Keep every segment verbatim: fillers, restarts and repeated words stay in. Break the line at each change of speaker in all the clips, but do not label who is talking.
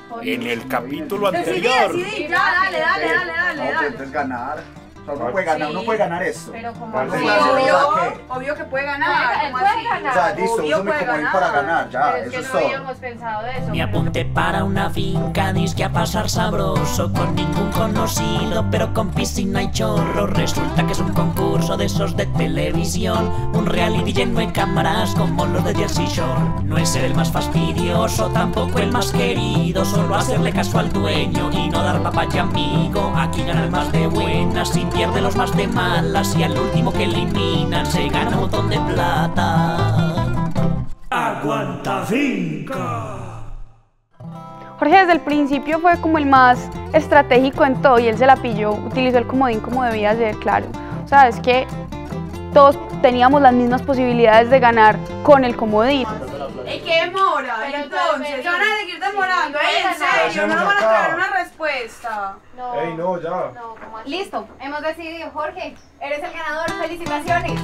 en el capítulo anterior.
Sí, sí, sí, ya, dale, dale, dale, dale,
No,
dale.
entonces ganar. O sea, uno puede ganar, uno puede ganar esto.
Pero como
¿Cuál
así,
es la
obvio,
¿qué?
obvio que puede ganar.
Puede
¿Cómo así?
ganar.
O sea, listo,
Obvio
uso mi
puede
comodín
ganar.
para ganar, ya,
Pero es
eso
que
es
no
todo.
habíamos pensado de eso.
Me apunté para una finca, disque a pasar sabroso, con ningún conocido, pero con piscina y chorro. Resulta que es un concurso de esos de televisión, un reality lleno de cámaras como los de Jersey Shore. No es ser el más fastidioso, tampoco el más querido, solo hacerle caso al dueño y no dar papaya amigo. Aquí gana el más de buenas y pierde los más de malas, y al último que eliminan se gana un montón de plata.
¡Aguanta finca!
Jorge desde el principio fue como el más estratégico en todo y él se la pilló, utilizó el comodín como debía ser, claro. O sea, es que todos teníamos las mismas posibilidades de ganar con el comodín.
¿Y qué demora?
Pero
Entonces,
entonces,
¿se van a seguir demorando?
sí,
Ey, en
sí,
serio, no nos van a traer una respuesta.
No.
Ey, no, ya.
No, ¿cómo así?
Listo, hemos decidido, Jorge, eres el ganador, felicitaciones.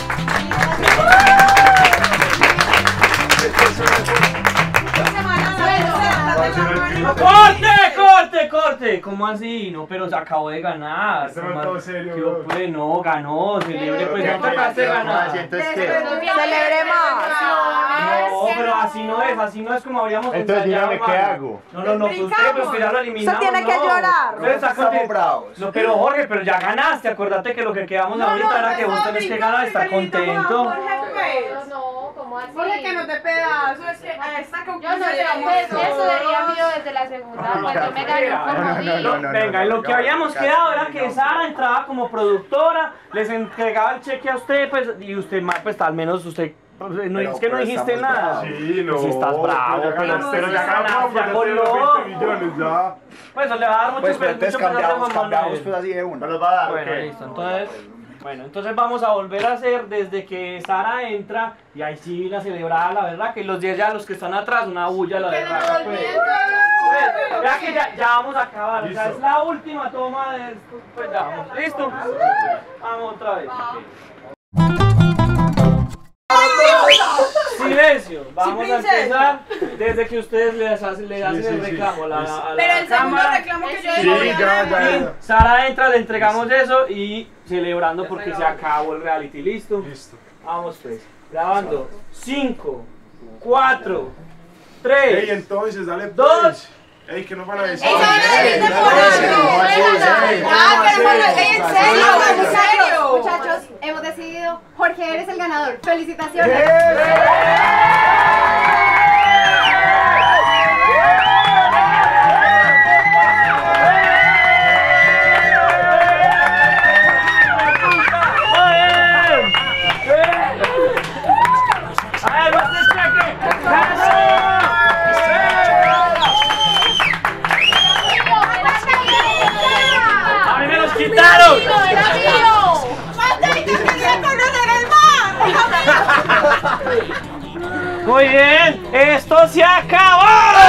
¡Corte, corte, corte! ¿Cómo así? No, pero se acabó de ganar.
Este no es todo serio,
¿Qué
bro.
pues? No, ganó, celebre, pues
¿qué
no tocaste
pasó?
ganar.
Celebremos.
No, pero así no es, así no es como habríamos
Entonces,
ensayado,
dígame, ¿qué
mano.
hago?
No, no, no, pues usted, pues que ya lo eliminamos.
Usted tiene que
no.
llorar.
Usted está
Estamos
content-
bravos.
No, pero Jorge, pero ya ganaste, acuérdate que lo que quedamos ahorita era que vos tenés que ganar y estar contento.
No, no, ¿cómo así?
Jorge, que no te pedazo, es que a esta
Yo no
conclusión
sé,
llegamos
pues
todos.
eso sería mío desde la segunda, cuando me ganó
No,
como
no, no, no, no.
Venga, y lo que habíamos quedado era que Sara entraba como productora, les entregaba el cheque a usted, pues, y usted, ma- pues, al menos usted, pues, no,
Pero-
es que no
pero
dijiste
estamos
nada.
bravos.
Sí, no.
Si estás bravo,
pero ya
pero-
ganamos,
pero ya
ganamos,
ganaste,
ya
gol,
tenemos
no.
veinte millones ya.
Pues eso le va a dar mucho,
Pues, pero
mucho
entonces
pesar a
cambiamos,
Juan
cambiamos
Manuel.
pues así de una.
¿Me los va a dar?
Bueno,
ok?
listo, entonces, bueno, entonces vamos a volver a hacer desde que Sara entra y ahí sí la celebrada, la verdad, que los diez ya los que están atrás, una bulla, la
Que
verdad.
nos
pues.
olviden
Pues, ya que ya, ya vamos a acabar, o sea,
Listo.
es la última toma de esto, pues ya vamos, ¿listo? Vamos otra vez. Silencio, vamos a
princesa.
empezar desde que ustedes le hacen, le hacen
sí,
el
sí.
reclamo a la, a la
Pero el segundo
cámara.
reclamo que yo
Sí,
digo,
ya, ya,
Y
ya.
Sara entra, le entregamos eso y celebrando porque se acabó el reality, ¿listo?
Listo.
Vamos pues, grabando. cinco, cuatro,
Ey,
tres,
entonces, dale
Dos.
pues. Ey, ¿qué nos van a decir?
¡Ey, no van a decir demorando! ¡Ah, queremos la- ey, en serio, en serio!
Muchachos, hemos decidido, Jorge, eres el ganador, felicitaciones.
¡A mí me los quitaron!
¡Era mío!
Muy bien, esto se acabó.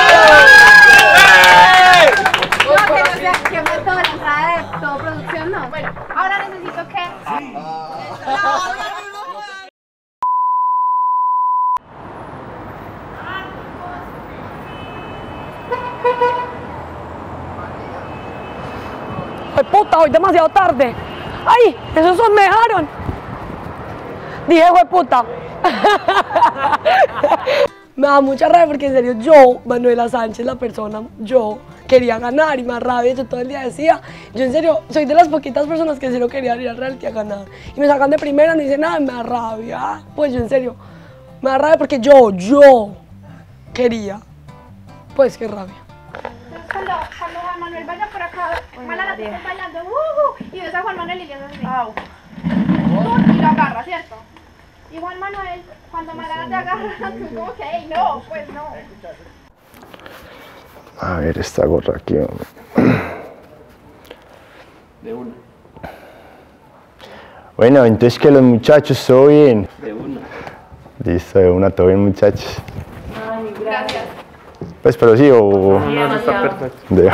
¡Ey!
No, que no sea, que meto la entrada de todo producción, no. Bueno, ahora necesito que...
¡Ay, puta! Hoy demasiado tarde. ¡Ay! ¡Esos son me dejaron! Dije, ¡hue puta! Me da mucha rabia porque en serio yo, Manuela Sánchez, la persona, yo quería ganar y más rabia, yo todo el día decía, yo en serio soy de las poquitas personas que en serio querían ir al reality a ganar y me sacan de primera, no dicen nada, me da rabia, pues yo en serio, me da rabia porque yo, yo quería, pues qué rabia.
Cuando, cuando Juan Manuel vaya por acá, Mala la tiene bailando, uh, y ves a Juan Manuel y le haces así. Tú, y lo agarra, ¿cierto? Y Juan Manuel, cuando Mala te agarra, tú como que, hey, no, pues no.
A ver esta gorra aquí, hombre.
De una,
Bueno, entonces que los muchachos, ¿todo bien?
de una.
Listo, de una, todo bien, muchachos.
Gracias.
Pues, pero sí, o...
No, eso está perfecto.
De...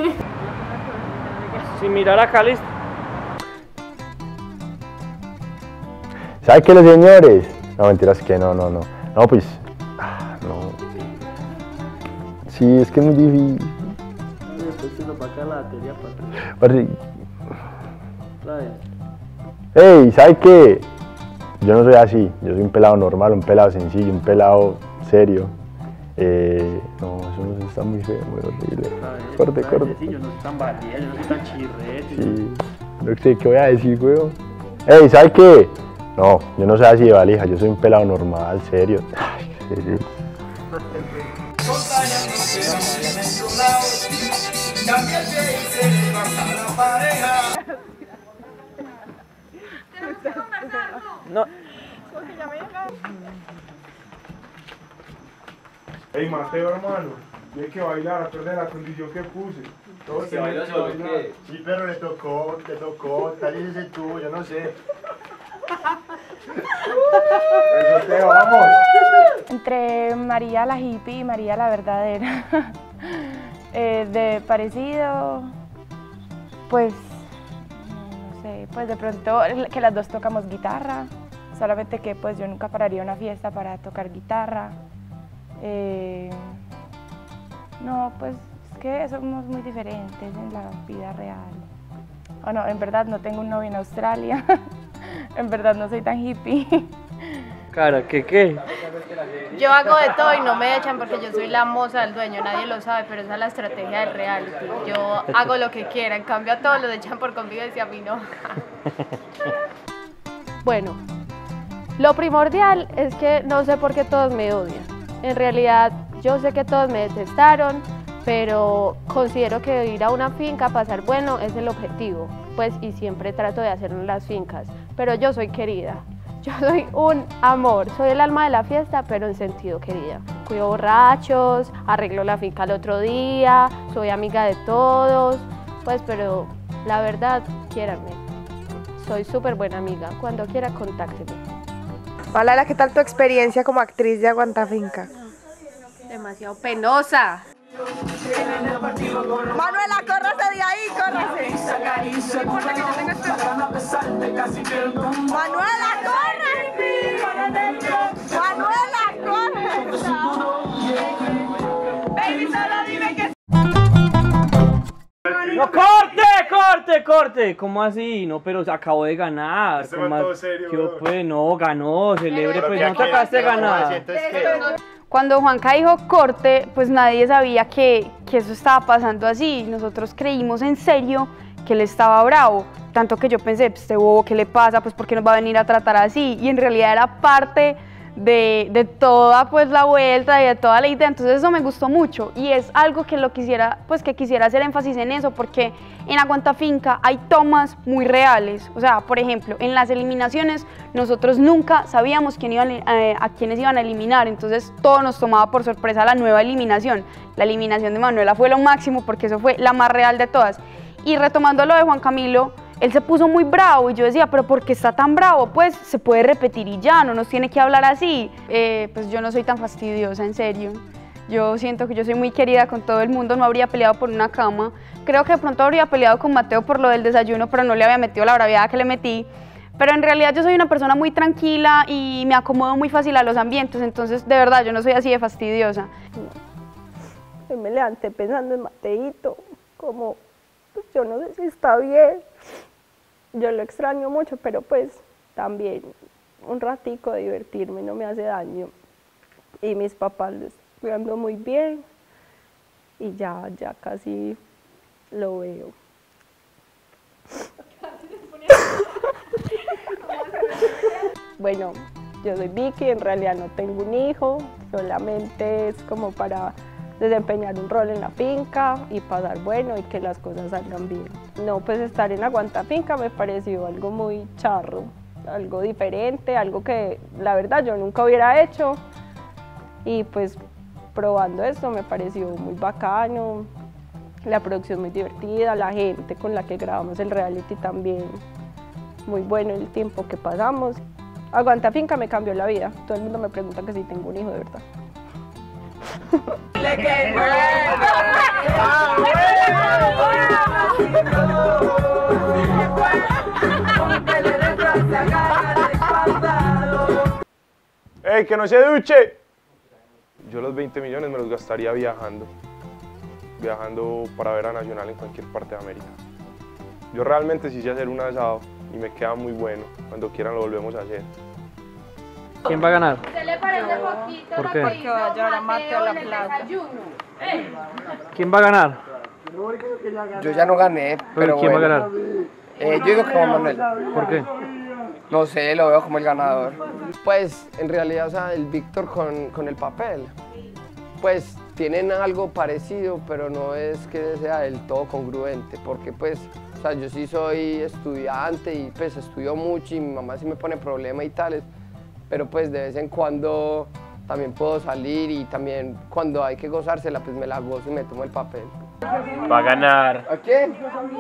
Sin mirar acá, listo.
¿Sabe qué, los señores? No, mentiras que no, no, no. No, pues... ah, no. Sí, es que es muy difícil.
Después se nos va a caer la batería para atrás.
Parce,
Otra vez.
ey, ¿sabe qué? Yo no soy así, yo soy un pelado normal, un pelado sencillo, un pelado serio. Eh, no, eso no está muy feo, muy horrible. Corte, corte.
Sí, yo no soy tan valía, yo no soy tan chirrete.
Sí, no sé qué voy a decir, weón. Ey, ¿sabe qué? No, yo no soy así de valija, yo soy un pelado normal, serio. Ay, qué serio.
No.
Ey, Mateo, hermano, tienes que bailar, a perder la condición que puse. Todos
¿Que bailó
tenemos que
solo
bailar.
qué?
Sí, pero le tocó, le tocó, tal vez ese tú, yo no sé. Eso te vamos.
Entre María la hippie y María la verdadera. eh, de parecido, pues, no sé, pues de pronto que las dos tocamos guitarra, solamente que pues yo nunca pararía una fiesta para tocar guitarra. Eh, no, pues es que somos muy diferentes en la vida real. O no, en verdad no tengo un novio en Australia. En verdad no soy tan hippie.
Cara, ¿qué qué?
Yo hago de todo y no me echan porque yo soy la moza del dueño, nadie lo sabe, pero esa es la estrategia del reality. Yo hago lo que quiera, en cambio a todos los echan por convivencia, a mí no. Bueno, lo primordial es que no sé por qué todos me odian. En realidad yo sé que todos me detestaron, pero considero que ir a una finca a pasar bueno es el objetivo, pues, y siempre trato de hacerlo en las fincas, pero yo soy querida. Yo soy un amor, soy el alma de la fiesta, pero en sentido querida. Cuido borrachos, arreglo la finca al otro día, soy amiga de todos, pues, pero la verdad, quiéranme. Soy súper buena amiga, cuando quiera contácteme.
Malala, ¿qué tal tu experiencia como actriz de Aguantafinca?
Demasiado penosa.
Manuela, córrase de ahí, córrase. Manuela, corre. Manuela, corre.
Baby, solo dime que
¡No, corte, corte, corte! ¿Cómo así? No, pero acabó de ganar.
Este
¿Cómo
man todo
as-
serio,
¿Qué,
bro.
pues? No, ganó, celebre,
Pero
pues
que
no te
aquí-
acabaste de
pero ¿cómo
ganar.
así? Entonces, ¿qué?
Cuando Juanca dijo corte, pues nadie sabía que, que eso estaba pasando así. Nosotros creímos en serio que él estaba bravo. Tanto que yo pensé, pues, este bobo, ¿qué le pasa? Pues, ¿por qué nos va a venir a tratar así? Y en realidad era parte de, de toda pues, la vuelta y de toda la idea. Entonces eso me gustó mucho. Y es algo que lo quisiera, pues que quisiera hacer énfasis en eso, porque en Aguantafinca hay tomas muy reales. O sea, por ejemplo, en las eliminaciones nosotros nunca sabíamos quién iban, eh, a quiénes iban a eliminar. Entonces todo nos tomaba por sorpresa la nueva eliminación. La eliminación de Manuela fue lo máximo porque eso fue la más real de todas. Y retomando lo de Juan Camilo, él se puso muy bravo y yo decía, pero ¿por qué está tan bravo? Pues se puede repetir y ya, no nos tiene que hablar así. Eh, pues yo no soy tan fastidiosa, en serio. Yo siento que yo soy muy querida con todo el mundo, no habría peleado por una cama. Creo que de pronto habría peleado con Mateo por lo del desayuno, pero no le había metido la braviada que le metí. Pero en realidad yo soy una persona muy tranquila y me acomodo muy fácil a los ambientes, entonces de verdad yo no soy así de fastidiosa.
Hoy me levanté pensando en Mateito, como, pues yo no sé si está bien. Yo lo extraño mucho, pero pues también un ratico de divertirme no me hace daño. Y mis papás lo están cuidando muy bien y ya, ya casi lo veo. Bueno, yo soy Vicky, en realidad no tengo un hijo, solamente es como para desempeñar un rol en la finca y pasar bueno y que las cosas salgan bien. No, pues estar en Aguantafinca me pareció algo muy charro, algo diferente, algo que la verdad yo nunca hubiera hecho y pues probando esto me pareció muy bacano, la producción muy divertida, la gente con la que grabamos el reality también muy bueno el tiempo que pasamos. Aguantafinca me cambió la vida, todo el mundo me pregunta que si tengo un hijo de verdad.
¡Ey, que no se duche! Yo los veinte millones me los gastaría viajando. viajando para ver a Nacional en cualquier parte de América. Yo realmente sí sé hacer un asado y me queda muy bueno. Cuando quieran lo volvemos a hacer.
¿Quién va a ganar?
¿Se le parece poquito
¿Por
lo
qué?
que hizo
va a llevar a Mateo a la
en el
playa.
desayuno?
¿Quién va a ganar?
Yo ya no gané, pero
¿Quién
bueno.
va a ganar?
Eh, yo digo que Juan Manuel.
¿Por qué?
No sé, lo veo como el ganador. Pues en realidad, o sea, el Víctor con, con el papel, pues tienen algo parecido, pero no es que sea del todo congruente, porque pues, o sea, yo sí soy estudiante y pues estudio mucho y mi mamá sí me pone problemas y tales, pero pues de vez en cuando también puedo salir y también cuando hay que gozársela, pues me la gozo y me tomo el papel.
Va a ganar.
¿A quién?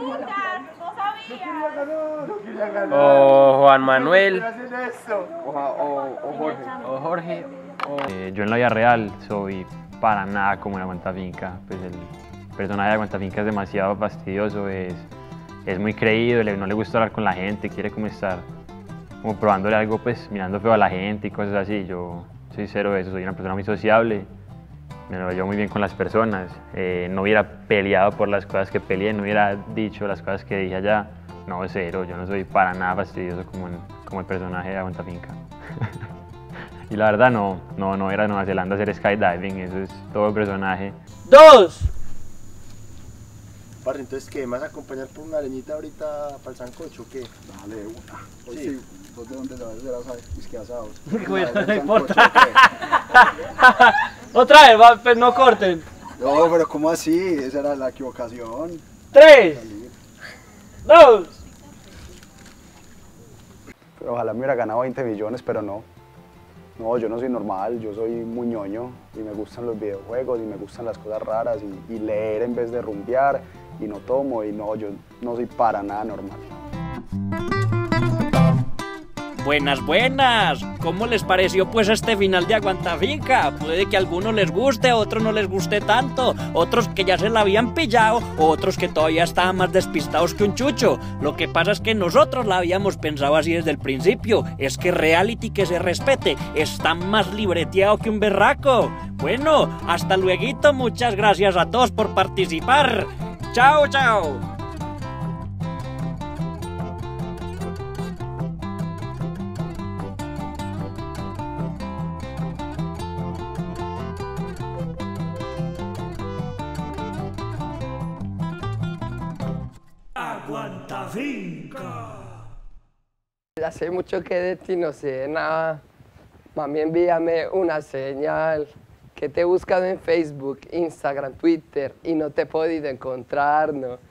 O Juan Manuel.
O, o, o Jorge.
O Jorge.
Eh, yo en la vida real soy para nada como en Aguantafinca. Pues el personaje de Aguantafinca es demasiado fastidioso, es, es muy creído, le, no le gusta hablar con la gente, quiere como estar como probándole algo, pues mirando feo a la gente y cosas así. Yo soy cero de eso, soy una persona muy sociable, me lo llevo muy bien con las personas, eh, no hubiera peleado por las cosas que peleé, no hubiera dicho las cosas que dije allá. No, cero, yo no soy para nada fastidioso como, en, como el personaje de Aguantafinca. Y la verdad no, no, no era Nueva Zelanda hacer skydiving, eso es todo el personaje.
¡Dos!
Parce, entonces, ¿qué? ¿Me vas a acompañar por una leñita ahorita para el sancocho o qué?
Dale, una. Hoy
Sí.
sí. ¿Vos de dónde sabes de las whisky asados?
Bueno,
¿Del
no importa.
sancocho o qué?
Otra vez, va, pues no corten.
No, pero ¿cómo así? Esa era la equivocación.
Tres. Dos.
Pero ojalá me hubiera ganado veinte millones, pero no. No, yo no soy normal, yo soy muy ñoño y me gustan los videojuegos y me gustan las cosas raras y, y leer en vez de rumbear y no tomo y no, yo no soy para nada normal.
Buenas, buenas. ¿Cómo les pareció pues este final de Aguantafinca? Puede que a algunos les guste, a otros no les guste tanto, otros que ya se la habían pillado, otros que todavía estaban más despistados que un chucho. Lo que pasa es que nosotros la habíamos pensado así desde el principio. Es que reality que se respete está más libreteado que un berraco. Bueno, hasta lueguito, muchas gracias a todos por participar. Chao, chao.
Aguantafinca. Hace mucho que de ti no sé nada. Mami, envíame una señal. Que te he buscado en Facebook, Instagram, Twitter y no te he podido encontrar, ¿no?